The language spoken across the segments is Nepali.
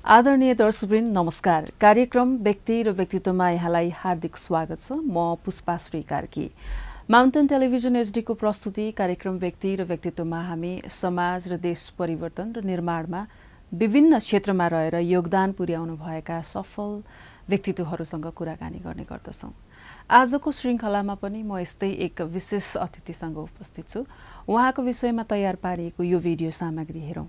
आदरणीय दर्शकवृन्द नमस्कार। कार्यक्रम व्यक्ति र व्यक्तित्वमा यहाँलाई हार्दिक स्वागत छ। म Pushpa Shree Karki. Mountain television HD को प्रस्तुति कार्यक्रम व्यक्ति र व्यक्तित्वमा हामी समाज र देश परिवर्तन र निर्माणमा विभिन्न क्षेत्रमा रहेर योगदान पुर्याउनु भएका सफल व्यक्तित्वहरूसँग कुराकानी गर्ने गर्दछौं। आजको श्रृंखलामा पनि म यस्तै एक विशेष अतिथिसँग उपस्थित छु। उहाँको विषयमा तयार पारिएको यो भिडियो सामग्री हेरौं।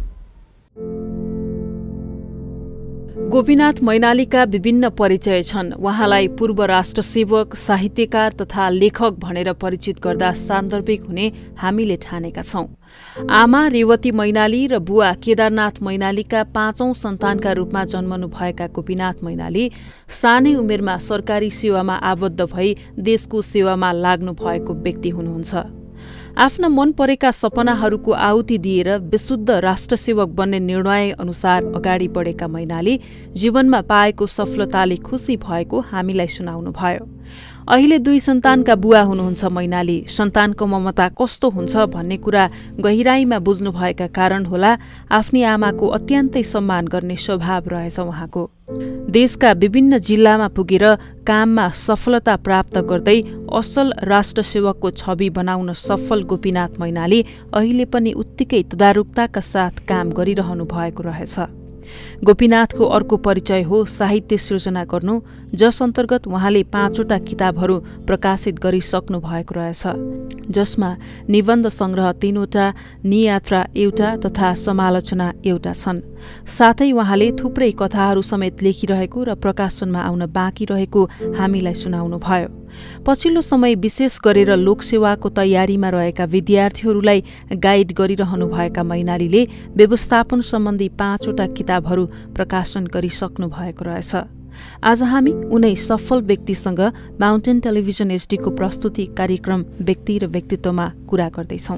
गोपीनाथ मैनालीका विभिन्न परिचय छन्। उहाँलाई पूर्व राष्ट्रसेवक, साहित्यकार तथा लेखक भनेर परिचित गर्दा सान्दर्भिक हुने हामीले ठानेका छौं। आमा रेवती मैनाली र बुवा केदारनाथ मैनालीका 5औं सन्तानका रूपमा जन्मनु भएका गोपीनाथ मैनाली सानै उमेरमा सरकारी सेवामा आबद्ध भई देशको सेवामा लाग्नु भएको व्यक्ति हुनुहुन्छ। आफ्ना मन परेका सपनाहरूको आहुति दिएर विशुद्ध राष्ट्रसेवक बन्ने निर्णय अनुसार अगाडि बढेका मैनाली जीवनमा पाएको सफलताले खुसी भएको हामीलाई सुनाउनुभयो। अहिले 2 सन्तानका बुवा हुनुहुन्छ मैनाली। सन्तानको ममता कस्तो हुन्छ भन्ने कुरा गहिराईमा बुझ्नुभएका कारण होला आफ्नी आमाको अत्यन्तै सम्मान गर्ने स्वभाव रहेछ उहाँको। देशका विभिन्न जिल्लामा पुगेर काममा सफलता प्राप्त गर्दै असल राष्ट्रसेवकको छवि बनाउन सफल गोपीनाथ मैनाली अहिले पनि उत्तिकै तदारुकताका साथ काम गरिरहनु भएको रहेछ। गोपीनाथको अर्को परिचय हो साहित्य सृजना गर्नु, जस अन्तर्गत उहाँले 5वटा किताबहरू प्रकाशित गरिसक्नु भएको रहेछ, जसमा निबन्ध संग्रह 3वटा, नियात्रा 1 तथा समालोचना 1 छन्। साथै उहाँले थुप्रै कथाहरू समेत लेखिरहेको र प्रकाशनमा आउन बाँकी रहेको हामीलाई सुनाउनुभयो। पछिल्लो समय विशेष गरेर लोकसेवाको तयारीमा रहेका विद्यार्थीहरूलाई गाइड गरिरहनु भएका मैनालीले व्यवस्थापन सम्बन्धी 5वटा किताबहरू प्रकाशन गरिसक्नु भएको रहेछ। आज हामी उनै सफल व्यक्तिसँग माउन्टेन टेलिभिजन एचडी को प्रस्तुति कार्यक्रम व्यक्ति र व्यक्तित्वमा कुरा गर्दैछौं।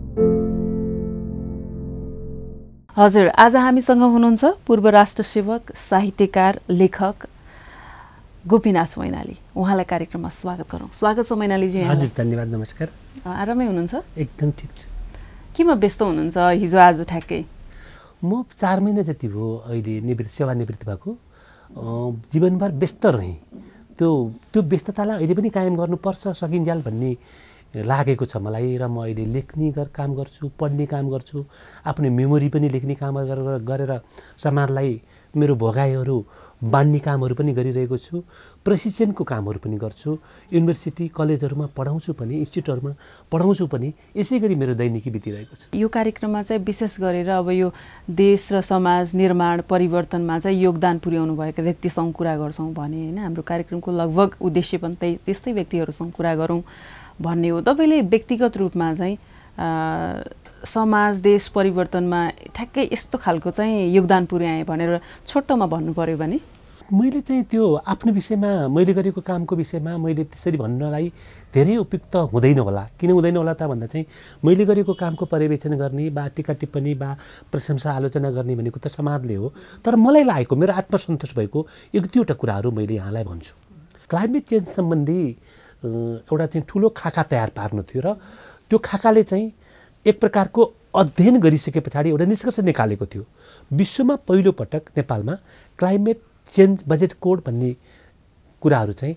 हजुर, आज हामीसँग हुनुहुन्छ पूर्व राष्ट्रसेवक, साहित्यकार, लेखक गोपीनाथ मैनाली। उहाँलाई कार्यक्रममा स्वागत गरौँ। स्वागत छ मैनालीजी। हजुर, धन्यवाद, नमस्कार। आरामै हुनुहुन्छ? एकदम ठिक छ। केमा व्यस्त हुनुहुन्छ हिजो आज ठ्याक्कै? म 4 महिना जति भयो अहिले सेवानिवृत्ति भएको। जीवनभर व्यस्त रहेँ। त्यो व्यस्ततालाई अहिले पनि कायम गर्नुपर्छ, सकिन्जाल भन्ने लागेको छ मलाई। र म अहिले लेख्ने काम गर्छु, पढ्ने काम गर्छु, आफ्नो मेमोरी पनि लेख्ने काम गरेर समाजलाई मेरो भोगाइहरू बाँड्ने कामहरू पनि गरिरहेको छु। प्रशिक्षणको कामहरू पनि गर्छु। युनिभर्सिटी कलेजहरूमा पढाउँछु पनि, इन्स्टिट्युटहरूमा पढाउँछु पनि। यसै गरी मेरो दैनिकी बितिरहेको छ। यो कार्यक्रममा चाहिँ विशेष गरेर अब यो देश र समाज निर्माण परिवर्तनमा चाहिँ योगदान पुर्याउनु भएका व्यक्तिसँग कुरा गर्छौँ भने होइन, हाम्रो कार्यक्रमको लगभग उद्देश्य पनि त्यस्तै व्यक्तिहरूसँग कुरा गरौँ भन्ने हो। तपाईँले व्यक्तिगत रूपमा चाहिँ समाज देश परिवर्तनमा ठ्याक्कै यस्तो खालको चाहिँ योगदान पुर्याएँ भनेर छोटोमा भन्नु पर्यो भने? मैले चाहिँ त्यो आफ्नो विषयमा, मैले गरेको कामको विषयमा मैले त्यसरी भन्नलाई धेरै उपयुक्त हुँदैन होला। किन हुँदैन होला त भन्दा चाहिँ मैले गरेको कामको पर्यवेक्षण गर्ने वा टिका टिप्पणी वा प्रशंसा आलोचना गर्ने भनेको त समाजले हो। तर मलाई लागेको, मेरो आत्मसन्तोष भएको 1-2वटा कुराहरू मैले यहाँलाई भन्छु। क्लाइमेट चेन्ज सम्बन्धी एउटा चाहिँ ठुलो खाका तयार पार्नु थियो र त्यो खाकाले चाहिँ एक प्रकारको अध्ययन गरिसके पछाडि एउटा निष्कर्ष निकालेको थियो। विश्वमा पहिलो पटक नेपालमा क्लाइमेट चेन्ज बजेट कोड भन्ने कुराहरू चाहिँ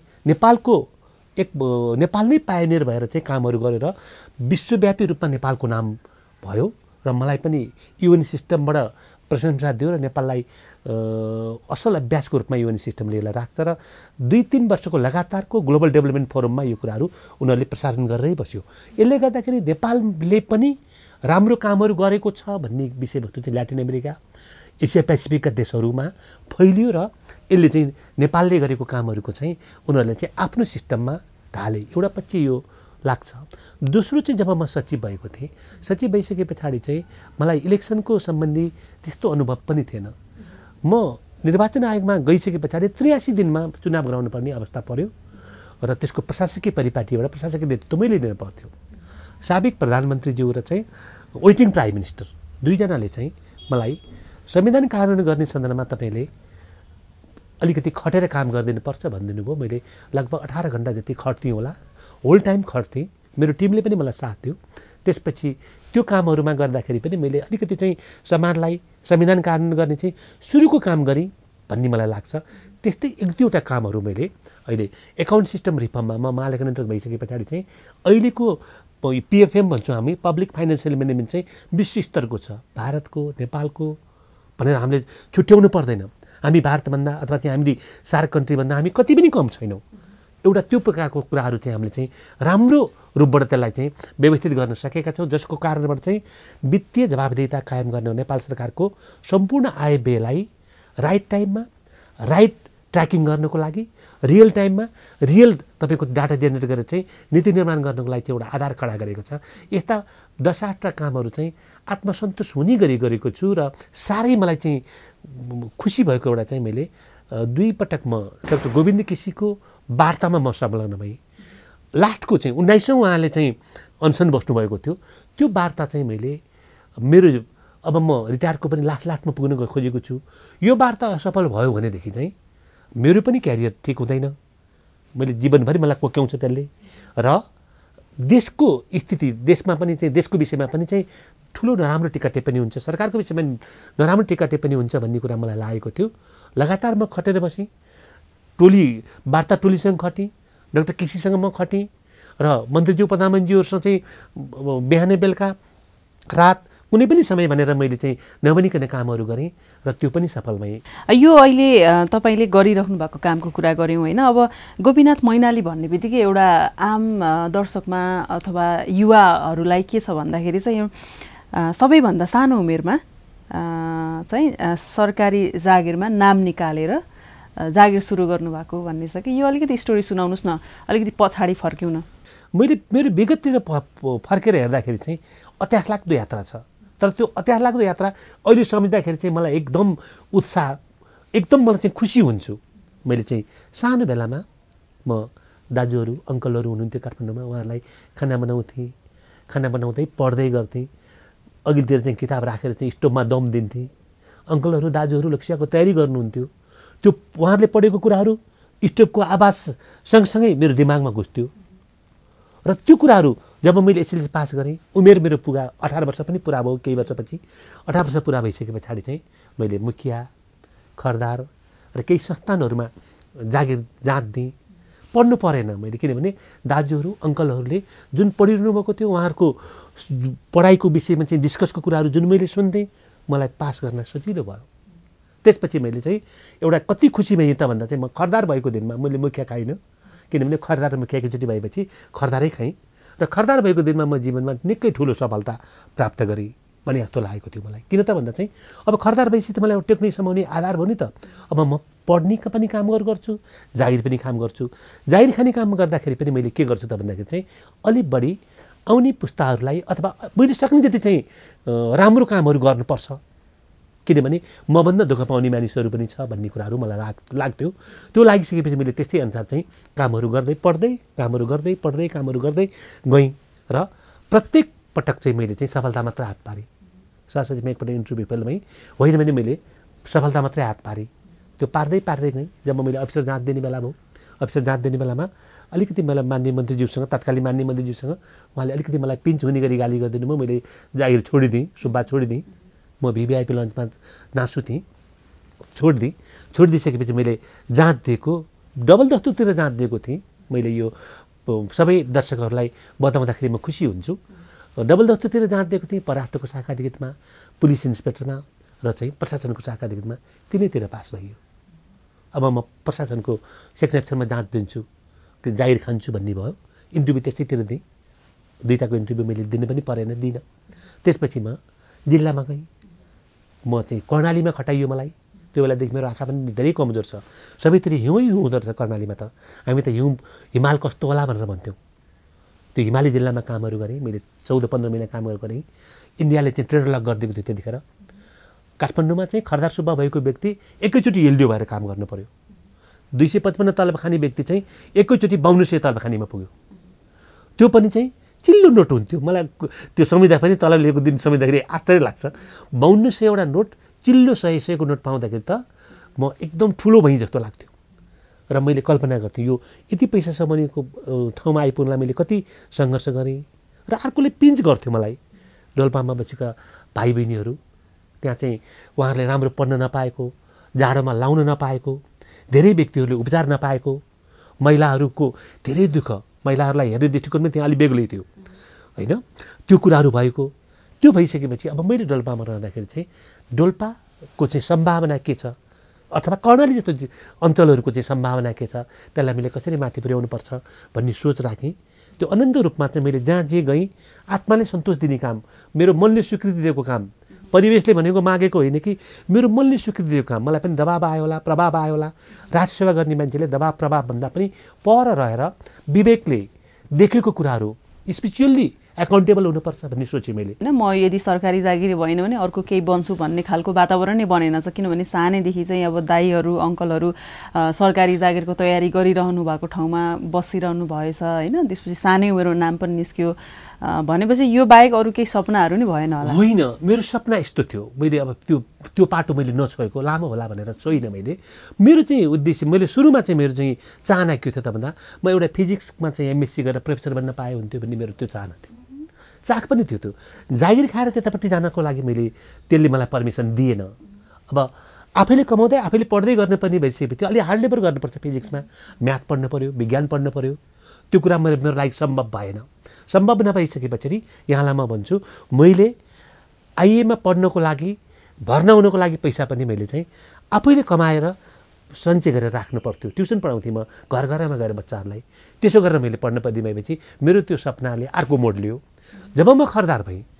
नेपाल नै पायोनियर भएर चाहिँ कामहरू गरेर विश्वव्यापी रूपमा नेपालको नाम भयो। र मलाई पनि युएन सिस्टमबाट प्रशंसा दियो र नेपाललाई असल अभ्यासको रूपमा युएन सिस्टमले यसलाई राख्छ र 2-3 वर्षको लगातारको ग्लोबल डेभलपमेन्ट फोरममा यो कुराहरू उनीहरूले प्रसारण गरेरै बस्यो। यसले गर्दाखेरि नेपालले पनि राम्रो कामहरू गरेको छ भन्ने विषयवस्तु चाहिँ ल्याटिन अमेरिका, एसिया पेसिफिकका देशहरूमा फैलियो र यसले चाहिँ नेपालले गरेको कामहरूको चाहिँ उनीहरूले चाहिँ आफ्नो सिस्टममा ढाले। एउटा पक्ष यो लाग्छ। दोस्रो चाहिँ जब म सचिव भएको थिएँ, सचिव भइसके पछाडि चाहिँ मलाई इलेक्सनको सम्बन्धी त्यस्तो अनुभव पनि थिएन। म निर्वाचन आयोगमा गइसके पछाडि 83 दिनमा चुनाव गराउनु पर्ने अवस्था पर्यो र त्यसको प्रशासकीय परिपाटीबाट प्रशासकीय नेतृत्व मैले लिनु पर्थ्यो। साबिक प्रधानमन्त्रीज्यू र चाहिँ वेटिङ प्राइम मिनिस्टर 2 जनाले चाहिँ मलाई संविधान कार्यान्वयन गर्ने सन्दर्भमा तपाईँले अलिकति खटेर काम गरिदिनुपर्छ भनिदिनु भयो। मैले लगभग 18 घण्टा जति खट्थेँ होला, होल टाइम खट्थेँ। मेरो टिमले पनि मलाई साथ दियो। त्यसपछि त्यो कामहरूमा गर्दाखेरि पनि मैले अलिकति चाहिँ समाजलाई संविधान कानुन गर्ने चाहिँ सुरुको काम गरेँ भन्ने मलाई लाग्छ। त्यस्तै एक दुईवटा कामहरू मैले अहिले एकाउन्ट सिस्टम रिफर्ममा म महालेखा नियन्त्रक भइसके पछाडि चाहिँ अहिलेको PFM भन्छौँ हामी, पब्लिक फाइनेन्सियल म्यानेजमेन्ट चाहिँ विश्व स्तरको छ, भारतको नेपालको भनेर हामीले छुट्याउनु पर्दैन। हामी भारतभन्दा अथवा चाहिँ हामीले सार्क कन्ट्रीभन्दा हामी कति पनि कम छैनौँ। एउटा त्यो प्रकारको कुराहरू चाहिँ हामीले चाहिँ राम्रो रूपबाट त्यसलाई चाहिँ व्यवस्थित गर्न सकेका छौँ, जसको कारणबाट चाहिँ वित्तीय जवाबदेहिता कायम गर्ने नेपाल सरकारको सम्पूर्ण आय व्ययलाई राइट टाइममा राइट ट्र्याकिङ गर्नको लागि रियल टाइममा रियल तपाईँको डाटा जेनेरेट गरेर चाहिँ नीति निर्माण गर्नको लागि चाहिँ एउटा आधार खडा गरेको छ। यस्ता 10-8टा कामहरू चाहिँ आत्मसन्तोष हुने गरी गरेको छु र साह्रै मलाई चाहिँ खुसी भएको एउटा चाहिँ मैले 2 पटक म डाक्टर गोविन्द केसीको वार्तामा म संलग्न भएँ। लास्टको चाहिँ 19औं उहाँले चाहिँ अनसन बस्नुभएको थियो, त्यो वार्ता चाहिँ मैले मेरो अब म रिटायरको पनि लास्टमा पुग्न खोजेको छु। यो वार्ता असफल भयो भनेदेखि चाहिँ मेरो पनि क्यारियर ठिक हुँदैन, मैले जीवनभरि मलाई कोक्याउँछ त्यसले। र देशको स्थिति, देशमा पनि चाहिँ देशको विषयमा पनि चाहिँ ठुलो नराम्रो टिका टिप्पणी हुन्छ, सरकारको विषयमा नराम्रो टिका टिप्पणी हुन्छ भन्ने कुरा मलाई लागेको थियो। लगातार म खटेर बसेँ, वार्ता टोलीसँग खटेँ, डाक्टर केसीसँग म खटेँ र मन्त्रीज्यू प्रधानमन्त्रीहरूसँग चाहिँ बिहानै बेलुका रात कुनै पनि समय भनेर मैले चाहिँ नबनिकन कामहरू गरेँ र त्यो पनि सफल भएँ। यो अहिले तपाईँले गरिरहनु भएको कामको कुरा गऱ्यौँ होइन। अब गोपीनाथ मैनाली भन्ने बित्तिकै एउटा आम दर्शकमा अथवा युवाहरूलाई के छ भन्दाखेरि चाहिँ सबैभन्दा सानो उमेरमा चाहिँ सरकारी जागिरमा नाम निकालेर जागिर सुरु गर्नुभएको भन्ने छ कि यो अलिकति स्टोरी सुनाउनुहोस् न, अलिकति पछाडि फर्क्यौँ न। मेरो विगततिर फर्केर हेर्दाखेरि चाहिँ अत्यासलाग्दो यात्रा छ, तर त्यो अत्यासलाग्दो यात्रा अहिले सम्झिँदाखेरि चाहिँ मलाई एकदम उत्साह, एकदम मलाई चाहिँ खुसी हुन्छु। मैले चाहिँ सानो बेलामा म दाजुहरू अङ्कलहरू हुनुहुन्थ्यो काठमाडौँमा, उहाँहरूलाई खाना बनाउँदै पढ्दै गर्थेँ। अघिल्तिर चाहिँ किताब राखेर चाहिँ स्टोभमा दम दिन्थेँ। अङ्कलहरू दाजुहरू लक्ष्यको तयारी गर्नुहुन्थ्यो। त्यो उहाँहरूले पढेको कुराहरू स्टोभको आवाज सँगसँगै मेरो दिमागमा घुस्थ्यो। र त्यो कुराहरू जब मैले एसएलसी पास गरेँ, उमेर मेरो पुगा 18 वर्ष पनि पुरा भयो, केही वर्षपछि 18 वर्ष पुरा भइसके पछाडि चाहिँ मैले मुखिया, खरदार र केही संस्थानहरूमा जागिर जाँच दिएँ। पढ्नु परेन मैले, किनभने दाजुहरू अङ्कलहरूले जुन पढिरहनु भएको थियो उहाँहरूको पढाइको विषयमा चाहिँ डिस्कसको कुराहरू जुन मैले सुन्थेँ, मलाई पास गर्न सजिलो भयो। त्यसपछि मैले चाहिँ एउटा कति खुसी भएँ त भन्दा चाहिँ म खरदार भएको दिनमा मैले मुखिया खाइनँ, किनभने खरदार र मुखिया एकचोटि भएपछि खरदारै खाएँ र खरदार भएको दिनमा म जीवनमा निकै ठुलो सफलता प्राप्त गरेँ भने जस्तो लागेको थियो मलाई। किन त भन्दा चाहिँ अब खरदार भएपछि त मलाई एउटा टेक्निक समाउने आधार भयो नि त। अब म पढ्ने पनि काम गर्छु, जागिर पनि काम गर्छु। जागिर खाने काम गर्दाखेरि पनि मैले के गर्छु त भन्दाखेरि चाहिँ अलिक बढी आउने पुस्ताहरूलाई अथवा मैले सक्ने जति चाहिँ राम्रो कामहरू गर्नुपर्छ, किनभने मभन्दा दुःख पाउने मानिसहरू पनि छ भन्ने कुराहरू मलाई लाग्थ्यो। त्यो लागिसकेपछि मैले त्यस्तै अनुसार चाहिँ कामहरू गर्दै पढ्दै गएँ र प्रत्येक पटक चाहिँ मैले चाहिँ सफलता मात्र हात पारेँ। सरस्वतीमा एकपल्ट इन्टरभ्यू फेल भएँ, होइन भने मैले सफलता मात्रै हात पारेँ। त्यो पार्दै गएँ। जब मैले अफिसर जाँच दिने बेला भयो, अफिसर जाँच दिने बेलामा अलिकति मलाई मान्य मन्त्रीज्यूसँग, तत्कालीन मान्य मन्त्रीज्यूसँग उहाँले अलिकति मलाई पिन्च हुने गरी गाली गरिदिनु भयो। मैले जागिर छोडिदिएँ, सुब्बा छोडिदिएँ। म VVIP लन्चमा नासु थिएँ, छोडिदिइसकेपछि मैले जाँच दिएको, डबल दस्तुरतिर जाँच दिएको थिएँ। मैले यो सबै दर्शकहरूलाई बताउँदाखेरि म खुसी हुन्छु। डबल दस्तुरतिर जाँच दिएको थिएँ, पराष्ट्रको शाखा अधिकृतमा, पुलिस इन्सपेक्टरमा र चाहिँ प्रशासनको शाखा अधिकृतमा, तिनैतिर पास भइयो। अब म प्रशासनको सेक्सन अफिसरमा जाँच दिन्छु, जागिर खान्छु भन्ने भयो। इन्टरभ्यू त्यस्तैतिर दिएँ, 2टाको इन्टरभ्यू मैले दिनु पनि परेन, दिइनँ। त्यसपछि म जिल्लामा गएँ। म चाहिँ कर्णालीमा खटाइयो मलाई। त्यो बेलादेखि मेरो आँखा पनि धेरै कमजोर छ, सबैतिर हिउँ हुँदो रहेछ कर्णालीमा। त हामी त हिमाल कस्तो होला भनेर भन्थ्यौँ। त्यो हिमाली जिल्लामा कामहरू गरेँ मैले, 14-15 महिना कामहरू गरेँ। इन्डियाले चाहिँ ट्रेड लक गरिदिएको थियो त्यतिखेर। काठमाडौँमा चाहिँ खरदार सुब्बा भएको व्यक्ति एकैचोटि एलडिओ भएर काम गर्नु पर्यो। 255 तलब खाने व्यक्ति चाहिँ एकैचोटि 5200 तलब खानेमा पुग्यो। त्यो पनि चाहिँ चिल्लो नोट हुन्थ्यो। मलाई त्यो सम्झिँदा पनि तलब लिएको दिन सम्झिँदाखेरि आश्चर्य लाग्छ। 5200 एउटा नोट, चिल्लो 100-100 को नोट पाउँदाखेरि त म एकदम ठुलो भएँ जस्तो लाग्थ्यो। र मैले कल्पना गर्थेँ यो यति पैसा समाउनेको ठाउँमा आइपुग्नलाई मैले कति सङ्घर्ष गरेँ र अर्कोले पिन्च गर्थ्यो मलाई। डोल्पामा बसेका भाइ बहिनीहरू त्यहाँ चाहिँ उहाँहरूले राम्रो पढ्न नपाएको, जाडोमा लाउन नपाएको, धेरै व्यक्तिहरूले उपचार नपाएको, महिलाहरूको धेरै दुःख, महिलाहरूलाई हेर्ने दृष्टिकोण पनि त्यहाँ अलिक बेग्लै थियो होइन। त्यो कुराहरू भएको, त्यो भइसकेपछि अब मैले डोल्पामा रहँदाखेरि चाहिँ डोल्पाको चाहिँ सम्भावना के छ अथवा कर्णाली जस्तो अञ्चलहरूको चाहिँ सम्भावना के छ, त्यसलाई मैले कसरी माथि पुर्याउनुपर्छ भन्ने सोच राखेँ। त्यो अनन्त रूपमा चाहिँ मैले जहाँ जे गएँ आत्माले सन्तोष दिने काम, मेरो मनले स्वीकृति दिएको काम, परिवेशले भनेको मागेको होइन कि मेरो मनले स्वीकृति दिएको काम। मलाई पनि दबाब आयो होला, प्रभाव आयो होला। राष्ट्रसेवा गर्ने मान्छेले दबाब प्रभाव भन्दा पनि पर रहेर विवेकले देखेको कुराहरू स्पेसियल्ली एकाउन्टेबल हुनुपर्छ भन्ने सोचेँ मैले। होइन, म यदि सरकारी जागिरी भएन भने अर्को केही बन्छु भन्ने खालको वातावरण नै बनेन छ। किनभने सानैदेखि चाहिँ अब दाइहरू अङ्कलहरू सरकारी जागिरको तयारी गरिरहनु भएको ठाउँमा बसिरहनु भएछ होइन। त्यसपछि सानै मेरो नाम पनि निस्क्यो भनेपछि यो बाहेक अरू केही सपनाहरू नि भएन होला? होइन, मेरो सपना यस्तो थियो, मैले अब त्यो पाटो मैले नछोएको, लामो होला भनेर छोइनँ मैले। मेरो चाहिँ उद्देश्य, मैले सुरुमा चाहिँ मेरो चाहिँ चाहना के थियो त भन्दा म एउटा फिजिक्समा चाहिँ एमएससी गरेर प्रोफेसर बन्न पाए हुन्थ्यो भन्ने मेरो त्यो चाहना थियो, चाख पनि थियो। त्यो जागिर खाएर त्यतापट्टि जानको लागि त्यसले मलाई पर्मिसन दिएन। अब आफैले कमाउँदै आफैले पढ्दै गर्नुपर्ने भइसकेपछि अलि हार्ड लेबर गर्नुपर्छ। फिजिक्समा म्याथ पढ्नु पऱ्यो, विज्ञान पढ्नु पऱ्यो। त्यो कुरा मेरो लागि सम्भव भएन। सम्भव नभइसकेपछि यहाँलाई म भन्छु, मैले आइएमा पढ्नको लागि, भर्ना हुनको लागि पैसा पनि मैले चाहिँ आफैले कमाएर सञ्चय गरेर राख्नु पर्थ्यो। ट्युसन पढाउँथेँ म घर घरमा गएर बच्चाहरूलाई। त्यसो गरेर मैले पढ्न पर्ने भएपछि मेरो त्यो सपनाले अर्को मोड लियो। जब म खरदार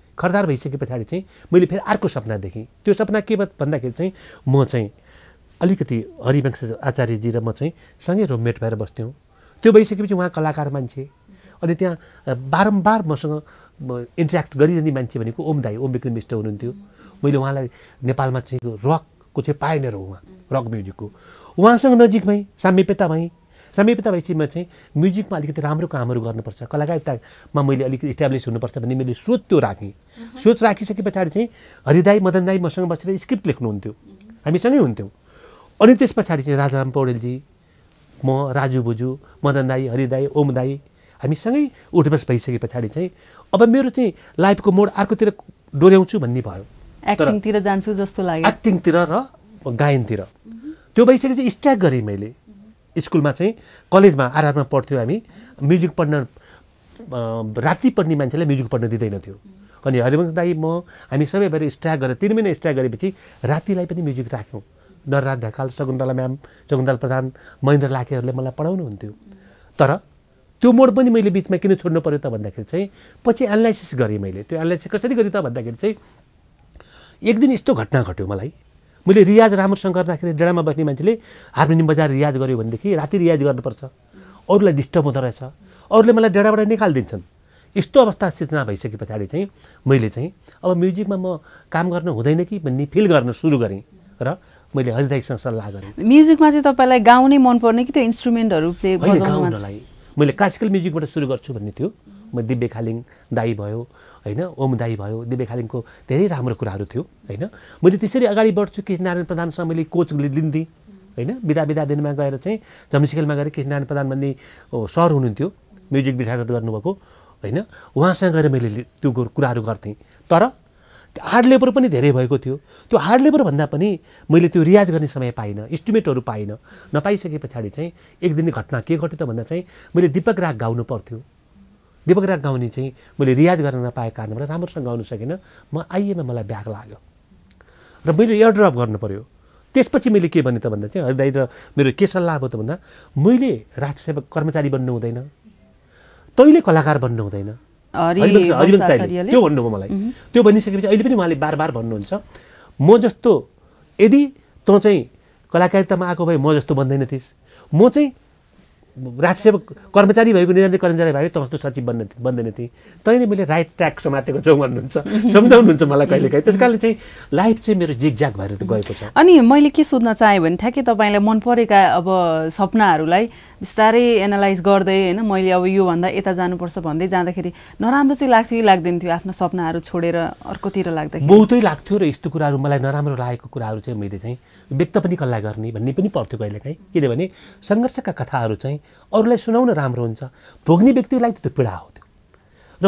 भइसके पछाडि चाहिँ मैले फेरि अर्को सपना देखेँ। त्यो सपना के भन्दाखेरि चाहिँ म चाहिँ अलिकति हरिवंश आचार्यजी र म चाहिँ सँगै रुममेट भएर बस्थ्यौँ। त्यो भइसकेपछि उहाँ कलाकार मान्छे, अनि त्यहाँ बारम्बार मसँग इन्ट्रेक्ट गरिरहने मान्छे भनेको ओम विक्रम मिष्ट हुनुहुन्थ्यो। मैले उहाँलाई नेपालमा चाहिँ रकको चाहिँ पायनियर हो, उहाँ रक म्युजिकको। उहाँसँग नजिकमै साम्यता भएपछि म चाहिँ म्युजिकमा अलिकति राम्रो कामहरू गर्नुपर्छ, कलाकारितामा मैले अलिकति इस्टाब्लिस हुनुपर्छ भन्ने मैले सोच त्यो राखेँ। सोच राखिसके पछाडि चाहिँ हरिदाई मदन दाई मसँग बसेर स्क्रिप्ट लेख्नुहुन्थ्यो, हामीसँगै हुन्थ्यौँ। अनि त्यस पछाडि चाहिँ राजाराम पौडेलजी, म, राजु बुजू, मदन दाई, हरिदाई, ओम दाई, हामी सँगै उठबस भइसके पछाडि चाहिँ अब मेरो चाहिँ लाइफको मोड अर्कोतिर डोर्याउँछु भन्ने भयो। एक्टिङतिर जान्छु जस्तो लाग्यो, एक्टिङतिर र गायनतिर। त्यो भइसकेपछि स्ट्याक गरेँ मैले। स्कुलमा चाहिँ कलेजमा आरआरमा पढ्थ्यो हामी, म्युजिक पढ्न राति पढ्ने मान्छेलाई म्युजिक पढ्न दिँदैन थियो। अनि हरिवंश दाई म हामी सबै भएर स्ट्याक गरेर 3 महिना स्ट्याक गरेपछि रातिलाई पनि म्युजिक राख्यौँ। नरराज ढकाल, शकुन्तला म्याम, शकुन्तला प्रधान, महेन्द्र लाखेहरूले मलाई पढाउनुहुन्थ्यो। तर त्यो मोड पनि मैले बिचमा किन छोड्नु पर्यो त भन्दाखेरि चाहिँ पछि एनालाइसिस गरेँ मैले। त्यो एनालाइसिस कसरी गरेँ त भन्दाखेरि चाहिँ एक दिन यस्तो घटना घट्यो मलाई। मैले रियाज राम्रोसँग गर्दाखेरि डेढामा बस्ने मान्छेले हार्मोनियम बजाएर रियाज गर्यो भनेदेखि राति रियाज गर्नुपर्छ, अरूलाई डिस्टर्ब हुँदो रहेछ, अरूले मलाई डेढाबाट निकालिदिन्छन्। यस्तो अवस्था सिर्जना भइसके पछाडि चाहिँ मैले चाहिँ अब म्युजिकमा म काम गर्न हुँदैन कि भन्ने फिल गर्न सुरु गरेँ र मैले हरिदाईसँग सल्लाह गरेँ। म्युजिकमा चाहिँ तपाईँलाई गाउनै मनपर्ने कि त्यो इन्स्ट्रुमेन्टहरू प्ले गाउनलाई? मैले क्लासिकल म्युजिकबाट सुरु गर्छु भन्ने थियो। म दिव्य खालिङ दाई भयो होइन, ओम दाई भयो, दिव्य खालिङको धेरै राम्रो कुराहरू थियो होइन। मैले त्यसरी अगाडि बढ्छु। कृष्णनारायण प्रधानसँग मैले कोच लिन्थेँ होइन। विदा दिनमा गएर चाहिँ जम्सिखेलमा गएर कृष्णनारायण प्रधान भन्ने सर हुनुहुन्थ्यो, म्युजिक विशारद गर्नुभएको होइन, उहाँसँग गएर मैले त्यो कुराहरू गर्थेँ। तर हार्ड लेबर पनि धेरै भएको थियो। त्यो हार्ड लेबर भन्दा पनि मैले त्यो रियाज गर्ने समय पाइनँ, इन्स्ट्रुमेन्टहरू पाइनँ। नपाइसके पछाडि चाहिँ एक दिन घटना के घट्यो त भन्दा चाहिँ मैले दीपक राग गाउनु पर्थ्यो। दीपक राग गाउने चाहिँ मैले रियाज गर्न नपाएको कारणबाट राम्रोसँग गाउनु सकिनँ। म आइएमा मलाई ब्याक लाग्यो र मैले एयर ड्रप गर्नु पऱ्यो। त्यसपछि मैले के भने त भन्दा चाहिँ हरिदाई र मेरो के सल्लाह भयो त भन्दा मैले राष्ट्रसेवा कर्मचारी बन्नु हुँदैन, तैँले कलाकार बन्नु हुँदैन। हरिवंश दाइले त्यो भन्नुभयो मलाई। त्यो भनिसकेपछि अहिले पनि उहाँले बार भन्नुहुन्छ, म जस्तो यदि तँ चाहिँ कलाकारितामा आएको भए म जस्तो बन्दैन थिइस्, म चाहिँ राष्ट्रसेवा कर्मचारी भएको, निरन्तर कर्मचारी भएको तँ जस्तो सचिव बन्दैन थिएँ, तैँले मैले राइट ट्र्याक समातेको छौ भन्नुहुन्छ, सम्झाउनुहुन्छ मलाई कहिलेकाहीँ। त्यस कारणले चाहिँ लाइफ चाहिँ मेरो जिगज्याग भएर गएको छ। अनि मैले के सोध्न चाहेँ भने ठ्याक्कै तपाईँलाई मन परेका अब सपनाहरूलाई बिस्तारै एनालाइज गर्दै होइन, मैले अब योभन्दा यता जानुपर्छ भन्दै जाँदाखेरि नराम्रो चाहिँ लाग्थ्यो कि लाग्दैन थियो आफ्नो सपनाहरू छोडेर अर्कोतिर लाग्दाखेरि? बहुतै लाग्थ्यो र यस्तो कुराहरू मलाई नराम्रो लागेको कुराहरू चाहिँ मैले चाहिँ व्यक्त पनि कसलाई गर्ने भन्ने पनि पर्थ्यो कहिलेकाहीँ। किनभने सङ्घर्षका कथाहरू चाहिँ अरूलाई सुनाउन राम्रो हुन्छ, भोग्ने व्यक्तिलाई त्यो पीडा हो त्यो। र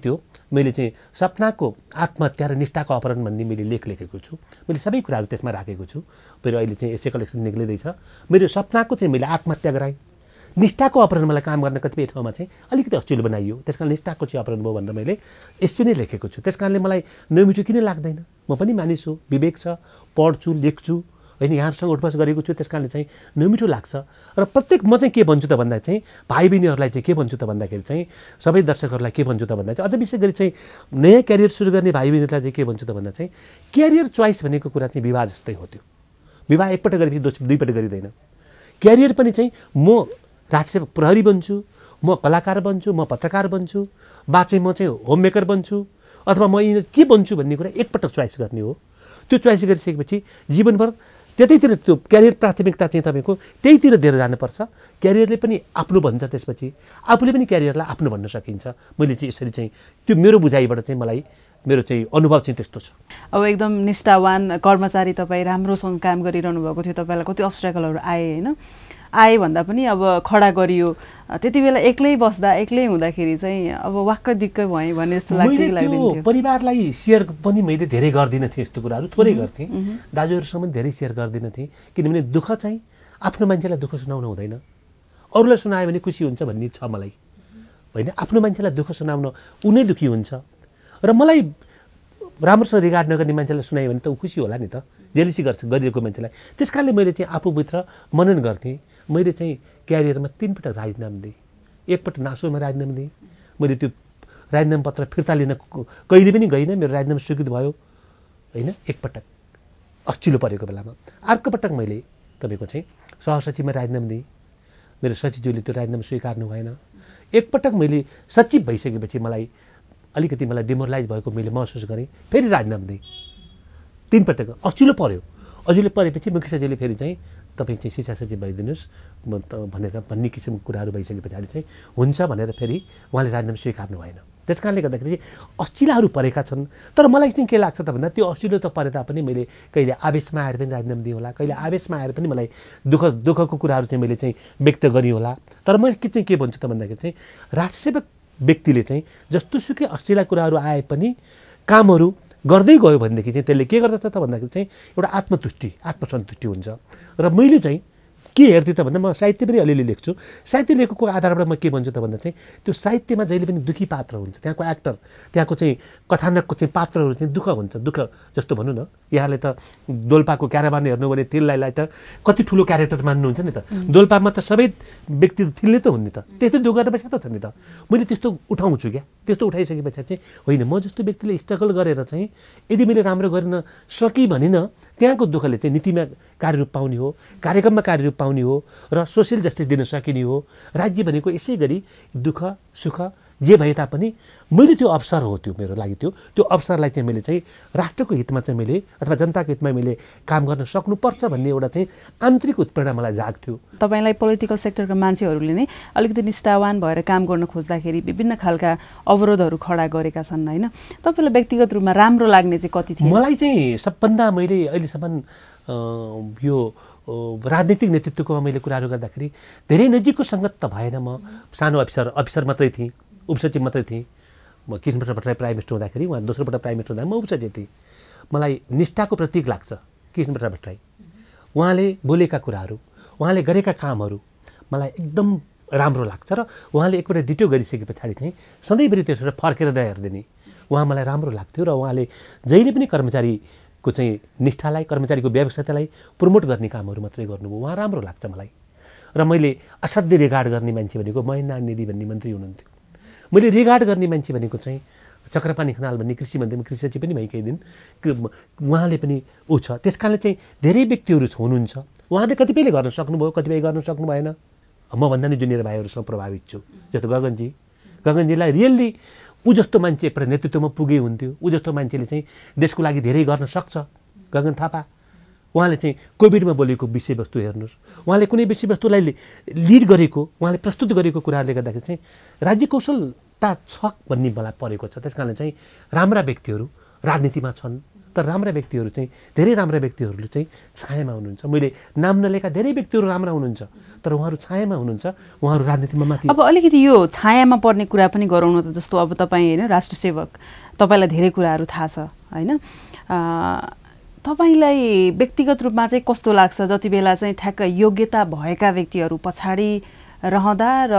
मैले चाहिँ सपनाको आत्महत्या र निष्ठाको अपहरण भन्ने मैले लेखेको छु। मैले सबै कुराहरू त्यसमा राखेको छु। मेरो अहिले चाहिँ एसे कलेक्सन निक्लिँदैछ। मेरो सपनाको चाहिँ मैले आत्महत्या गराएँ, निष्ठाको अपहरण मलाई काम गर्न कतिपय ठाउँमा चाहिँ अलिकति अचिलो बनाइयो, त्यस कारण निष्ठाको चाहिँ अपहरण भयो भनेर मैले यसै नै लेखेको छु। त्यस कारणले मलाई नमिठो किन लाग्दैन, म पनि मानिस हो, विवेक छ, पढ्छु, लेख्छु होइन, यहाँहरूसँग उठबस गरेको छु। त्यस कारणले चाहिँ नमिठो लाग्छ। र प्रत्येक म चाहिँ के भन्छु त भन्दा चाहिँ भाइ बहिनीहरूलाई चाहिँ के भन्छु त भन्दाखेरि चाहिँ सबै दर्शकहरूलाई के भन्छु त भन्दा चाहिँ अझ विशेष गरी चाहिँ नयाँ क्यारियर सुरु गर्ने भाइ बहिनीहरूलाई चाहिँ के भन्छु त भन्दा चाहिँ क्यारियर चोइस भनेको कुरा चाहिँ विवाह जस्तै हो। त्यो विवाह एकपल्ट गरेपछि दुईपल्ट गरिँदैन। क्यारियर पनि चाहिँ म राजसेवक प्रहरी बन्छु, म कलाकार बन्छु, म पत्रकार बन्छु, म चाहिँ होममेकर बन्छु अथवा म के बन्छु भन्ने कुरा एकपटक चोइस गर्ने हो। त्यो चोइस गरिसकेपछि जीवनभर त्यतैतिर त्यो क्यारियर प्राथमिकता चाहिँ तपाईँको त्यहीतिर दिएर जानुपर्छ। क्यारियरले पनि आफ्नो भन्छ, त्यसपछि आफूले पनि क्यारियरलाई आफ्नो भन्न सकिन्छ। मैले चाहिँ यसरी चाहिँ त्यो मेरो बुझाइबाट चाहिँ मलाई मेरो चाहिँ अनुभव चाहिँ त्यस्तो छ। अब एकदम निष्ठावान कर्मचारी तपाईँ राम्रोसँग काम गरिरहनु भएको थियो, तपाईँलाई कति अब्स्ट्याकलहरू आए होइन, आए भन्दा पनि अब खडा गरियो। त्यति बेला एक्लै बस्दा एक्लै हुँदाखेरि चाहिँ अब वाक्क दिक्क भएँ भने जस्तो लाग्थ्यो। परिवारलाई सेयर पनि मैले धेरै गर्दिनँ थिएँ, यस्तो कुराहरू थोरै गर्थेँ, दाजुहरूसँग पनि धेरै सेयर गर्दिनँ थिएँ। किनभने दुःख चाहिँ आफ्नो मान्छेलाई दुःख सुनाउनु हुँदैन, अरूलाई सुनायो भने खुसी हुन्छ भन्ने छ मलाई होइन। आफ्नो मान्छेलाई दुःख सुनाउन ऊ नै दुःखी हुन्छ र मलाई राम्रोसँग रिगार्ड नगर्ने मान्छेलाई सुनायो भने त ऊ खुसी होला नि त, जेलिसी गर्छ गरिरहेको मान्छेलाई। त्यस कारणले मैले चाहिँ आफूभित्र मनन गर्थेँ। मैले चाहिँ क्यारियरमा 3 पटक राजीनामा दिएँ। एकपटक नासोमा राजीनामा दिएँ। मैले त्यो राजीनामा पत्र फिर्ता लिन कहिले पनि गइनँ, मेरो राजीनामा स्वीकृत भयो होइन एकपटक अचिलो परेको बेलामा। अर्को पटक मैले तपाईँको चाहिँ सहसचिवमा राजीनामा दिएँ, मेरो सचिवले त्यो राजीनामा स्वीकार्नु भएन। एकपटक मैले सचिव भइसकेपछि मलाई अलिकति डिमोरलाइज भएको मैले महसुस गरेँ, फेरि राजीनामा दिएँ। 3 पटक अचिलो पर्यो। अचिलो परेपछि मुख्य सचिवले फेरि चाहिँ तपाईँ चाहिँ शिक्षा सचिव भइदिनुहोस् भनेर भन्ने किसिमको कुराहरू भइसके पछाडि चाहिँ हुन्छ भनेर फेरि उहाँले राजीनामा स्वीकार्नु भएन। त्यस कारणले गर्दाखेरि अचिलाहरू परेका छन्। तर मलाई चाहिँ के लाग्छ त भन्दा त्यो अचिलो त परे तापनि मैले कहिले आवेशमा आएर पनि राजीनामा दिएँ होला, कहिले आवेशमा आएर पनि मलाई दुःखको कुराहरू चाहिँ मैले चाहिँ व्यक्त गरेँ होला। तर मैले चाहिँ के भन्छु त भन्दाखेरि चाहिँ राजसेवक व्यक्तिले चाहिँ जस्तोसुकै अश्लील कुराहरू आए पनि कामहरू गर्दै गयो भनेदेखि चाहिँ त्यसले के गर्दछ त भन्दाखेरि चाहिँ एउटा आत्मसन्तुष्टि हुन्छ। र मैले चाहिँ के हेर्थेँ त भन्दा म साहित्य पनि अलिअलि लेख्छु। साहित्य लेखेको आधारबाट म के भन्छु त भन्दा चाहिँ त्यो साहित्यमा जहिले पनि दुःखी पात्र हुन्छ, त्यहाँको एक्टर, त्यहाँको चाहिँ कथानकको चाहिँ पात्रहरू चाहिँ दुःख हुन्छ। दुःख जस्तो भनौँ न, यहाँले त दोल्पाको क्याराबान हेर्नु भने तिललाई त कति ठुलो क्यारेक्टर मान्नुहुन्छ नि त। दोल्पामा त सबै व्यक्ति तिलले त हुन् नि त, त्यस्तो दुःख गरेर बसेको त छ नि त। मैले त्यस्तो उठाउँछु क्या। त्यस्तो उठाइसके पछाडि चाहिँ होइन, म जस्तो व्यक्तिले स्ट्रगल गरेर चाहिँ यदि मैले राम्रो गर्न सकेँ भने न त्यहाँको दुःखले चाहिँ नीतिमा कार्यरूप पाउने हो, कार्यक्रममा कार्यरूप पाउने हो र सोसियल जस्टिस दिन सकिने हो। राज्य भनेको यसै गरी दुःख सुख जे भए तापनि मैले त्यो अवसर हो, त्यो मेरो लागि त्यो अवसरलाई चाहिँ मैले चाहिँ राष्ट्रको हितमा चाहिँ मैले अथवा जनताको हितमा मैले काम गर्न सक्नुपर्छ भन्ने एउटा चाहिँ आन्तरिक उत्प्रेरणा मलाई जाग्थ्यो। तपाईँलाई पोलिटिकल सेक्टरका मान्छेहरूले नै अलिकति निष्ठावान भएर काम गर्न खोज्दाखेरि विभिन्न खालका अवरोधहरू खडा गरेका छन् होइन। तपाईँलाई व्यक्तिगत रूपमा राम्रो लाग्ने चाहिँ कति थियो? मलाई चाहिँ सबभन्दा मैले अहिलेसम्म यो राजनीतिक नेतृत्वकोमा मैले कुराहरू गर्दाखेरि धेरै नजिकको सङ्गत त भएन। म सानो अफिसर मात्रै थिएँ, उपसचिव मात्रै थिएँ। म कृष्णप्रसाद भट्टराई प्राइम मिनिस्टर हुँदाखेरि, उहाँ दोस्रो पटक प्राइम मिनिस्टर हुँदा म उपसचिव थिएँ। मलाई निष्ठाको प्रतीक लाग्छ कृष्णप्रसाद भट्टराई। उहाँले बोलेका कुराहरू, उहाँले गरेका कामहरू मलाई एकदम राम्रो लाग्छ र उहाँले एकपल्ट डिटो गरिसके पछाडि चाहिँ सधैँभरि त्यसबाट फर्केर नहेरिदिने उहाँ मलाई राम्रो लाग्थ्यो। र उहाँले जहिले पनि कर्मचारीको चाहिँ निष्ठालाई, कर्मचारीको व्यवस्थालाई प्रमोट गर्ने कामहरू मात्रै गर्नुभयो, उहाँ राम्रो लाग्छ मलाई। र मैले असाध्यै रिगार्ड गर्ने मान्छे भनेको महेन्द्र निधि भन्ने मन्त्री हुनुहुन्थ्यो। मैले रिगार्ड गर्ने मान्छे भनेको चाहिँ चक्रपाणी खनाल भन्ने कृषि मन्त्री, कृषि सचिव पनि भएकै दिन, उहाँले पनि ऊ छ। त्यस कारणले चाहिँ धेरै व्यक्तिहरू हुनुहुन्छ, उहाँले कतिपयले गर्न सक्नुभयो, कतिपय गर्न सक्नु भएन। मभन्दा नि जुनियर भाइहरूसँग प्रभावित छु, जस्तो गगनजीलाई रियल्ली ऊ जस्तो मान्छे एउटा नेतृत्वमा पुगे हुन्थ्यो। ऊ जस्तो मान्छेले चाहिँ देशको लागि धेरै गर्न सक्छ। गगन थापा उहाँले चाहिँ कोभिडमा बोलेको विषयवस्तु हेर्नुहोस्, उहाँले कुनै विषयवस्तुलाई लिड गरेको, उहाँले प्रस्तुत गरेको कुराहरूले गर्दाखेरि चाहिँ राज्य कौशलता छ भन्ने मलाई परेको छ। त्यस कारणले चाहिँ राम्रा व्यक्तिहरू राजनीतिमा छन्, तर राम्रा व्यक्तिहरू चाहिँ धेरै राम्रा व्यक्तिहरू चाहिँ छायामा हुनुहुन्छ। मैले नाम नलिएका धेरै व्यक्तिहरू राम्रा हुनुहुन्छ तर उहाँहरू छायामा हुनुहुन्छ, उहाँहरू राजनीतिमा माथि। अब अलिकति यो छायामा पर्ने कुरा पनि गरौँ न त। जस्तो अब तपाईँ होइन राष्ट्रसेवक, तपाईँलाई धेरै कुराहरू थाहा छ होइन, तपाईँलाई व्यक्तिगत रूपमा चाहिँ कस्तो लाग्छ जति बेला चाहिँ ठ्याक्क योग्यता भएका व्यक्तिहरू पछाडि रहँदा र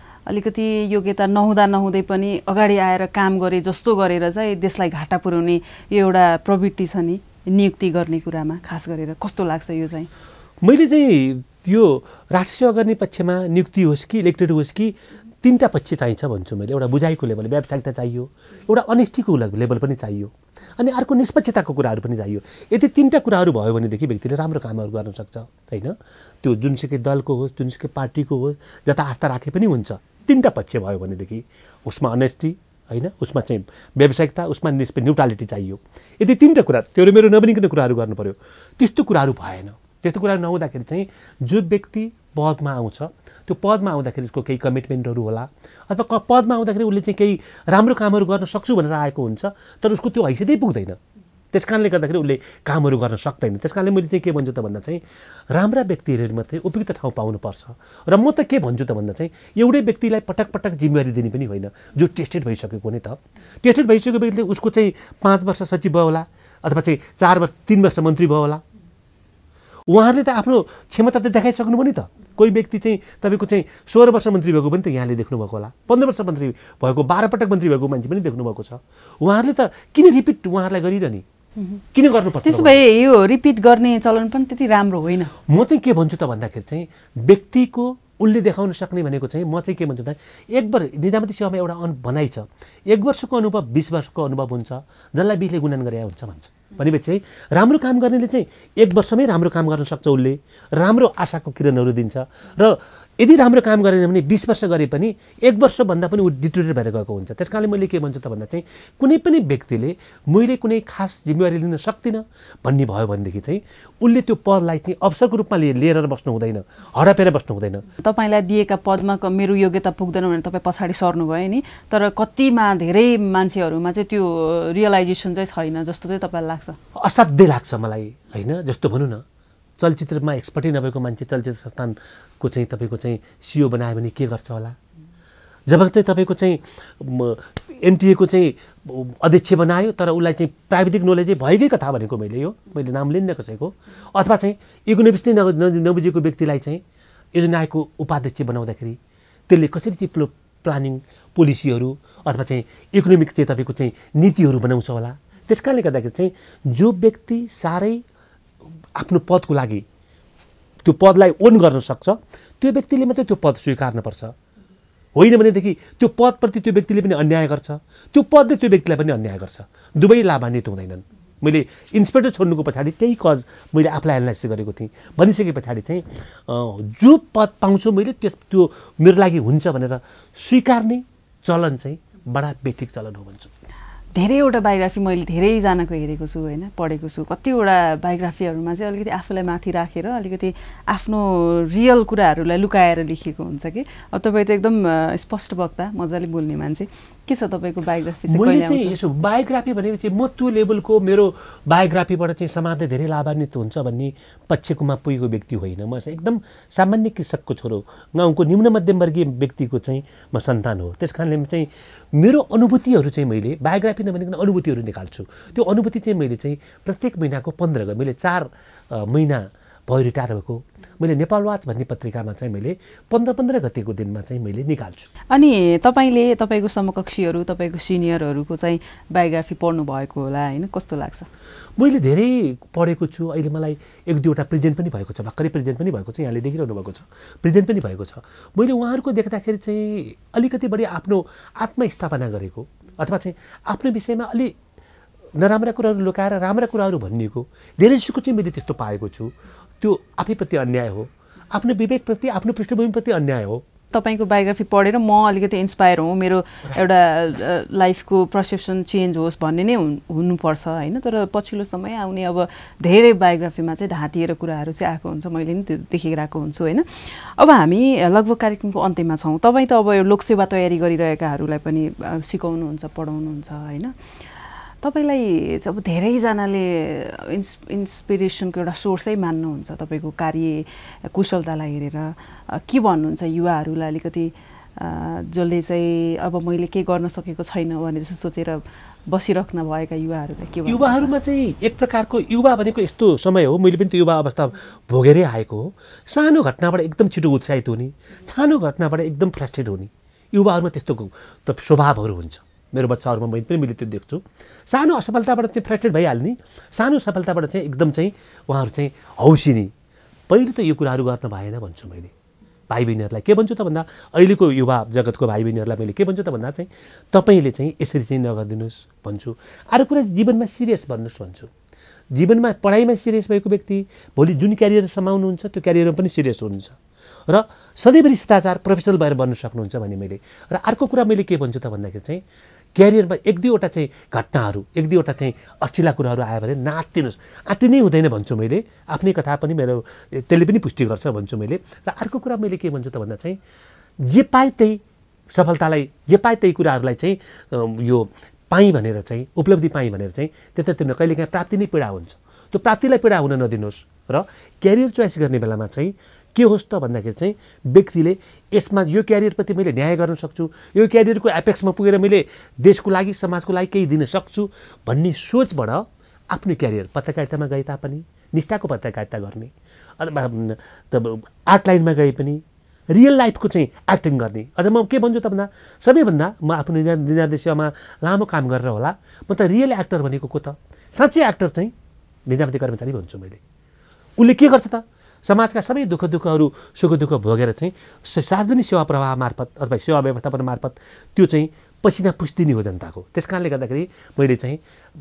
अलिकति योग्यता नहुँदै पनि अगाडि आएर काम गरे जस्तो गरेर चाहिँ देशलाई घाटा पुर्याउने यो एउटा प्रवृत्ति छ नि नियुक्ति गर्ने कुरामा, खास गरेर कस्तो लाग्छ यो चाहिँ? मैले चाहिँ यो राष्ट्र सेवा गर्ने पक्षमा नियुक्ति होस् कि इलेक्टेड होस् कि तीनटा पक्ष चाहिन्छ भन्छु मैले। एउटा बुझाइको लेभल, व्यावसायिकता चाहियो, एउटा अनेस्टीको लेभल पनि चाहियो, अनि अर्को निष्पक्षताको कुराहरू पनि चाहियो। यदि तीनटा कुराहरू भयो भनेदेखि व्यक्तिले राम्रो कामहरू गर्न सक्छ होइन। त्यो जुनसुकै दलको होस्, जुनसुकै पार्टीको होस्, जता आस्था राखे पनि हुन्छ। तीनटा पक्ष भयो भनेदेखि उसमा अनेस्टी होइन, उसमा चाहिँ व्यावसायिकता, उसमा न्युट्रालिटी चाहियो। यदि तीनटा कुरा त्यो मेरो नबनिकन कुराहरू गर्नु पर्यो, त्यस्तो कुराहरू भएन। त्यस्तो कुराहरू नहुँदाखेरि चाहिँ जो व्यक्ति पदमा आउँछ त्यो पदमा आउँदाखेरि उसको केही कमिटमेन्टहरू होला, अथवा पदमा आउँदाखेरि उसले चाहिँ केही राम्रो कामहरू गर्न सक्छु भनेर आएको हुन्छ तर उसको त्यो हैसियतै पुग्दैन। त्यस कारणले गर्दाखेरि उसले कामहरू गर्न सक्दैन। त्यस कारणले मैले चाहिँ के भन्छु त भन्दा चाहिँ राम्रा व्यक्तिहरू मात्रै उपयुक्त ठाउँ पाउनुपर्छ। र म त के भन्छु त भन्दा चाहिँ एउटै व्यक्तिलाई पटक पटक जिम्मेवारी दिने पनि होइन जो टेस्टेड भइसकेको नि त। टेस्टेड भइसकेको व्यक्तिले उसको चाहिँ 5 वर्ष सचिव भयो होला अथवा चाहिँ 3 वर्ष मन्त्री भयो होला, उहाँहरूले त आफ्नो क्षमता त देखाइसक्नु भयो नि त। कोही व्यक्ति चाहिँ तपाईँको चाहिँ 16 वर्ष मन्त्री भएको पनि त यहाँले देख्नुभएको होला, 15 वर्ष मन्त्री भएको, 12 पटक मन्त्री भएको मान्छे पनि देख्नुभएको छ। उहाँहरूले त किन रिपिट उहाँहरूलाई गरिरहने, किन गर्नुपर्छ? त्यसो भए यो रिपिट गर्ने चलन पनि त्यति राम्रो होइन। म चाहिँ के भन्छु त भन्दाखेरि चाहिँ व्यक्तिको उसले देखाउन सक्ने भनेको चाहिँ म चाहिँ के भन्छु त, निजामती सेवामा एउटा भनाइ छ, 1 वर्षको अनुभव 20 वर्षको अनुभव हुन्छ, जसलाई 20ले गुणन गरे हुन्छ भन्छ। भनेपछि चाहिँ राम्रो काम गर्नेले चाहिँ 1 वर्षमै राम्रो काम गर्न सक्छ, उसले राम्रो आशाको किरणहरू दिन्छ। र यदि राम्रो काम गरेन भने 20 वर्ष गरे पनि 1 वर्षभन्दा पनि ऊ डिटोरेट भएर गएको हुन्छ। त्यस कारणले मैले के भन्छु त भन्दा चाहिँ कुनै पनि व्यक्तिले मैले कुनै खास जिम्मेवारी लिन सक्दिनँ भन्ने भयो भनेदेखि चाहिँ उसले त्यो पदलाई चाहिँ अवसरको रूपमा लिएर बस्नु हुँदैन, हडपेर बस्नु हुँदैन। तपाईँलाई दिएका पदमा मेरो योग्यता पुग्दैन भने तपाईँ पछाडि सर्नुभयो नि, तर कतिमा धेरै मान्छेहरूमा चाहिँ त्यो रियलाइजेसन चाहिँ छैन जस्तो चाहिँ तपाईँलाई लाग्छ? असाध्यै लाग्छ मलाई होइन। जस्तो भनौँ न, चलचित्रमा एक्सपर्टै नभएको मान्छे चलचित्र संस्थानको चाहिँ तपाईँको चाहिँ सिओ बनायो भने के गर्छ होला? जब चाहिँ तपाईँको चाहिँ एमटिएको चाहिँ अध्यक्ष बनायो तर उसलाई चाहिँ प्राविधिक नलेजै भएकै कथा भनेको मैले नाम लिन्न कसैको, अथवा चाहिँ इकोनोमिक्स नै नबुझेको व्यक्तिलाई चाहिँ योजनाको उपाध्यक्ष बनाउँदाखेरि त्यसले कसरी चाहिँ प्लानिङ पोलिसीहरू अथवा चाहिँ इकोनोमिक चाहिँ तपाईँको चाहिँ नीतिहरू बनाउँछ होला? त्यस कारणले गर्दाखेरि चाहिँ जो व्यक्ति साह्रै आफ्नो पदको लागि त्यो पदलाई ओन गर्न सक्छ त्यो व्यक्तिले मात्रै त्यो पद स्वीकार्नुपर्छ। होइन भनेदेखि त्यो पदप्रति त्यो व्यक्तिले पनि अन्याय गर्छ, त्यो पदले त्यो व्यक्तिलाई पनि अन्याय गर्छ, दुवै लाभान्वित हुँदैनन्। मैले इन्सपेक्टर छोड्नुको पछाडि त्यही कज मैले आफूलाई एनालाइसिस गरेको थिएँ। भनिसके पछाडि चाहिँ जो पद पाउँछु मैले त्यो मेरो लागि हुन्छ भनेर स्वीकार्ने चलन चाहिँ बडा बेठिक चलन हो भन्छु। धेरैवटा बायोग्राफी मैले धेरैजनाको हेरेको छु होइन, पढेको छु। कतिवटा बायोग्राफीहरूमा चाहिँ अलिकति आफूलाई माथि राखेर अलिकति आफ्नो रियल कुराहरूलाई लुकाएर लेखिएको हुन्छ कि। अब तपाईँ त एकदम स्पष्ट वक्ता, मजाले बोल्ने मान्छे, के छ तपाईँको बायोग्राफी चाहिँ? मैले चाहिँ यसो बायोग्राफी भनेपछि म त्यो लेभलको मेरो बायोग्राफीबाट चाहिँ समाजले धेरै लाभान्वित हुन्छ भन्ने पक्षकोमा पुगेको व्यक्ति होइन। म चाहिँ एकदम सामान्य कृषकको छोरो, गाउँको निम्न मध्यमवर्गीय व्यक्तिको चाहिँ म सन्तान हो। त्यस कारणले चाहिँ मेरो अनुभूतिहरू चाहिँ मैले बायोग्राफी नभनिकन अनुभूतिहरू निकाल्छु। त्यो अनुभूति चाहिँ मैले चाहिँ प्रत्येक महिनाको 15 गते मैले 4 महिना भयो रिटायर भएको, मैले नेपाल वाच भन्ने पत्रिकामा चाहिँ मैले 15 गतेको दिनमा चाहिँ मैले निकाल्छु। अनि तपाईँले तपाईँको समकक्षीहरू, तपाईँको सिनियरहरूको चाहिँ बायोग्राफी पढ्नु भएको होला होइन, कस्तो लाग्छ? मैले धेरै पढेको छु। अहिले मलाई 1-2वटा प्रेजेन्ट पनि भएको छ, भर्खरै प्रेजेन्ट पनि भएको छ, यहाँले देखिरहनु भएको छ, प्रेजेन्ट पनि भएको छ। मैले उहाँहरूको देख्दाखेरि चाहिँ अलिकति बढी आफ्नो आत्मस्थापना गरेको अथवा चाहिँ आफ्नो विषयमा अलि नराम्रा कुराहरू लुकाएर राम्रा कुराहरू भनिएको धेरैसुको चाहिँ मैले त्यस्तो पाएको छु। त्यो आफैप्रति अन्याय हो, आफ्नो विवेकप्रति, आफ्नो पृष्ठभूमिप्रति अन्याय हो। तपाईँको बायोग्राफी पढेर म अलिकति इन्सपायर हुँ, मेरो एउटा लाइफको पर्सेप्सन चेन्ज होस् भन्ने नै हुनुपर्छ होइन। तर पछिल्लो समय आउने अब धेरै बायोग्राफीमा चाहिँ ढाँटिएर कुराहरू चाहिँ आएको हुन्छ, मैले नि त्यो देखिरहेको हुन्छु होइन। अब हामी लगभग कार्यक्रमको अन्त्यमा छौँ। तपाईँ त अब यो लोकसेवा तयारी गरिरहेकाहरूलाई पनि सिकाउनुहुन्छ, पढाउनुहुन्छ होइन। तपाईँलाई अब धेरैजनाले इन्सपिरेसनको एउटा सोर्सै मान्नुहुन्छ तपाईँको कार्य कुशलतालाई हेरेर। के भन्नुहुन्छ युवाहरूलाई अलिकति जसले चाहिँ अब मैले के गर्न सकेको छैन भने जस्तो सोचेर बसिराख्न भएका युवाहरूलाई के भन्नुहुन्छ? युवाहरूमा चाहिँ एक प्रकारको युवा भनेको यस्तो समय हो, मैले पनि त्यो युवा अवस्था भोगेरै आएको हो। सानो घटनाबाट एकदम छिटो उत्साहित हुने, सानो घटनाबाट एकदम फ्रस्ट्रेट हुने युवाहरूमा त्यस्तो त स्वभावहरू हुन्छ। मेरो बच्चाहरूमा मैले त्यो देख्छु। सानो असफलताबाट चाहिँ फ्रस्ट्रेट भइहाल्ने, सानो सफलताबाट चाहिँ एकदम चाहिँ उहाँहरू चाहिँ हौसिने। पहिले त यो कुराहरू गर्न भएन भन्छु मैले। भाइ बहिनीहरूलाई के भन्छु त भन्दा, अहिलेको युवा जगतको भाइ बहिनीहरूलाई मैले के भन्छु त भन्दा चाहिँ तपाईँले चाहिँ यसरी चाहिँ नगरिदिनुहोस् भन्छु। अरू कुरा जीवनमा सिरियस भन्नुहोस् भन्छु। जीवनमा पढाइमा सिरियस भएको व्यक्ति भोलि जुन क्यारियर समाउनुहुन्छ त्यो क्यारियरमा पनि सिरियस हुनुहुन्छ र सधैँभरि शिष्टाचार प्रोफेसनल भएर बन्न सक्नुहुन्छ भने मैले। र अर्को कुरा मैले के भन्छु त भन्दाखेरि चाहिँ क्यारियरमा एक दुईवटा चाहिँ घटनाहरू, एक दुईवटा चाहिँ अश्लीला कुराहरू आयो भने नातिनुहोस्, आत्तिनै हुँदैन भन्छु मैले। आफ्नै कथा पनि मेरो त्यसले पनि पुष्टि गर्छ भन्छु मैले। र अर्को कुरा मैले के भन्छु त भन्दा चाहिँ जे पाए त्यही सफलतालाई, जे पाए त्यही कुराहरूलाई चाहिँ यो पाएँ भनेर चाहिँ, उपलब्धि पाएँ भनेर चाहिँ त्यतातिर कहिलेकाहीँ प्राप्ति नै पीडा हुन्छ। त्यो प्राप्तिलाई पीडा हुन नदिनुहोस्। र क्यारियर चोइस गर्ने बेलामा चाहिँ के होस् त भन्दाखेरि चाहिँ व्यक्तिले यसमा यो क्यारियरप्रति मैले न्याय गर्न सक्छु, यो क्यारियरको एपेक्समा पुगेर मैले देशको लागि समाजको लागि केही दिन सक्छु भन्ने सोचबाट आफ्नो क्यारियर पत्रकारितामा गए तापनि निष्ठाको पत्रकारिता गर्ने, अथवा आर्ट लाइनमा गए पनि रियल लाइफको चाहिँ एक्टिङ गर्ने। अझ म के भन्छु त भन्दा सबैभन्दा म आफ्नो निर्देशमा लामो काम गरेर होला, म त रियल एक्टर भनेको को त साँच्चै एक्टर चाहिँ निजामती कर्मचारी भन्छु मैले। उसले के गर्छ त समाजका सबै दुःखहरू सुख दुःख भोगेर चाहिँ सार्वजनिक सेवा प्रवाह मार्फत अथवा सेवा व्यवस्थापन मार्फत त्यो चाहिँ पसिना पुस्दिने हो जनताको। त्यस कारणले गर्दाखेरि मैले चाहिँ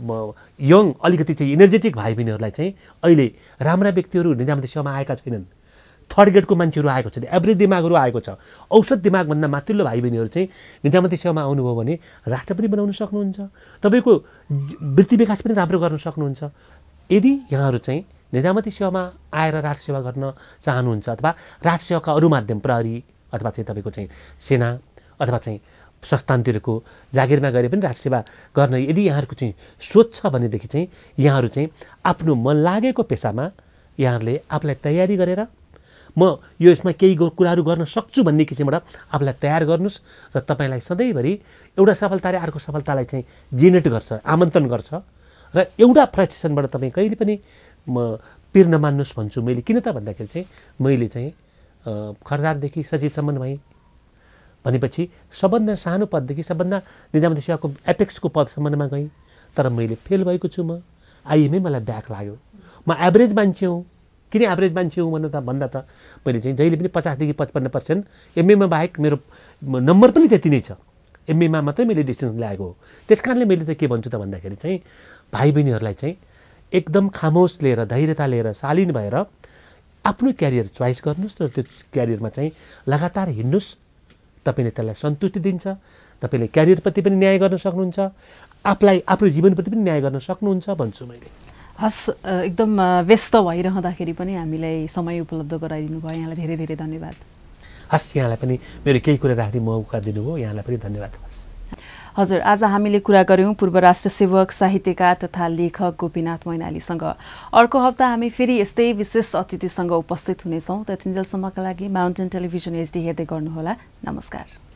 यङ अलिकति चाहिँ इनर्जेटिक भाइ बहिनीहरूलाई चाहिँ अहिले राम्रा व्यक्तिहरू निजामती सेवामा आएका छैनन्, थर्ड ग्रेडको मान्छेहरू आएको छ, एभरेज दिमागहरू आएको छ, औसत दिमागभन्दा माथिल्लो भाइ बहिनीहरू चाहिँ निजामती सेवामा आउनुभयो भने राष्ट्र पनि बनाउन सक्नुहुन्छ, तपाईँको वृत्ति विकास पनि राम्रो गर्न सक्नुहुन्छ। यदि यहाँहरू चाहिँ निजामती सेवामा आएर राष्ट्र सेवा गर्न चाहनुहुन्छ अथवा राष्ट्र सेवाका अरू माध्यम प्रहरी अथवा चाहिँ तपाईँको चाहिँ सेना अथवा चाहिँ संस्थानतिरको जागिरमा गएर पनि राष्ट्र सेवा गर्न यदि यहाँहरूको चाहिँ सोच छ भनेदेखि चाहिँ यहाँहरू चाहिँ आफ्नो मन लागेको पेसामा यहाँहरूले आफूलाई तयारी गरेर म यो यसमा केही कुराहरू गर्न सक्छु भन्ने किसिमबाट आफूलाई तयार गर्नुहोस् र तपाईँलाई सधैँभरि एउटा सफलताले अर्को सफलतालाई चाहिँ जेनेरेट गर्छ, आमन्त्रण गर्छ र एउटा फ्रस्ट्रेसनबाट तपाईँ कहिले पनि म पिर नमान्नुहोस् भन्छु मैले। किन त भन्दाखेरि चाहिँ मैले चाहिँ खरदारदेखि सचिवसम्म भएँ भनेपछि सबभन्दा सानो पददेखि सबभन्दा निजामती सेवाको एपेक्सको पदसम्ममा गएँ, तर मैले फेल भएको छु। म आइएमै मलाई ब्याक लाग्यो। म एभरेज मान्छे हुँ। किन एभरेज मान्छे हुँ भन्दा त मैले चाहिँ जहिले पनि 50 देखि 55% एमएमा बाहेक मेरो नम्बर पनि त्यति नै छ। एमएमा मात्रै मैले डिस्टिङसन ल्याएको हो। त्यस कारणले मैले त के भन्छु त भन्दाखेरि चाहिँ भाइ बहिनीहरूलाई चाहिँ एकदम खामोश लिएर, धैर्यता लिएर, शालीन भएर आफ्नो क्यारियर चोइस गर्नुहोस् र त्यो क्यारियरमा चाहिँ लगातार हिँड्नुहोस्। तपाईँले त्यसलाई सन्तुष्टि दिन्छ, तपाईँले क्यारियरप्रति पनि न्याय गर्न सक्नुहुन्छ, आफूलाई आफ्नो जीवनप्रति पनि न्याय गर्न सक्नुहुन्छ भन्छु मैले। हस्, एकदम व्यस्त भइरहँदाखेरि पनि हामीलाई समय उपलब्ध गराइदिनु भयो, यहाँलाई धेरै धेरै धन्यवाद। हस्, यहाँलाई पनि मेरो केही कुरा राख्ने मौका दिनुभयो, यहाँलाई पनि धन्यवाद। हस् हजुर, आज हामीले कुरा गऱ्यौँ पूर्व राष्ट्र सेवक, साहित्यकार तथा लेखक गोपीनाथ मैनालीसँग। अर्को हप्ता हामी फेरि यस्तै विशेष अतिथिसँग उपस्थित हुनेछौँ। त्यतिन्जेलसम्मका लागि माउन्टेन टेलिभिजन HD हेर्दै गर्नुहोला। नमस्कार।